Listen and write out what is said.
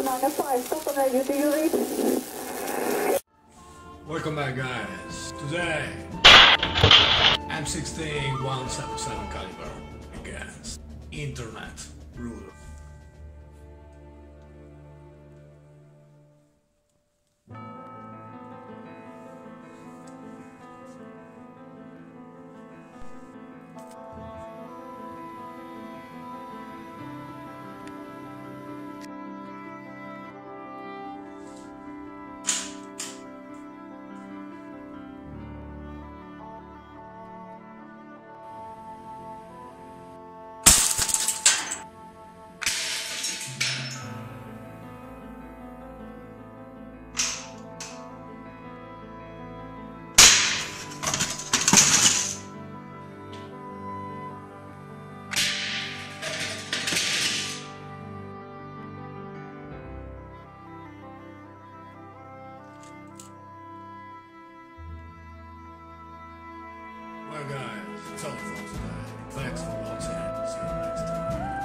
905, stop on radio, do you read? Welcome back, guys. Today, M16 177 caliber against Internet Ruler. Well guys, that's all for today. Thanks for watching. See you next time.